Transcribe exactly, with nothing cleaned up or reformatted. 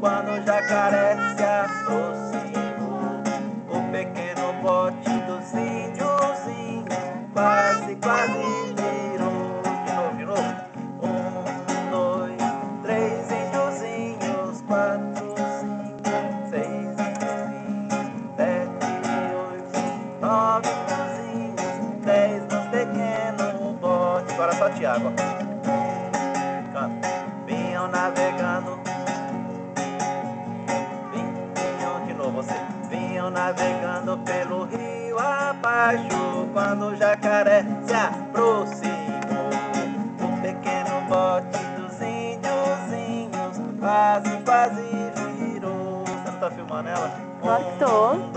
quando o jacaré se aproximou. O pequeno bote dos índiozinhos quase, quase virou. De novo, de novo. Um, dois, três índiozinhos, quatro, cinco, seis índiozinhos, sete, oito, nove índiozinhos, dez no pequeno bote. Agora só Tiago, ó. Vinham navegando, vinham de novo você. Vinham navegando pelo rio abaixo, quando o jacaré se aproximou. O pequeno bote dos índiozinhos quase, quase virou. Você não tá filmando ela? Claro que tô.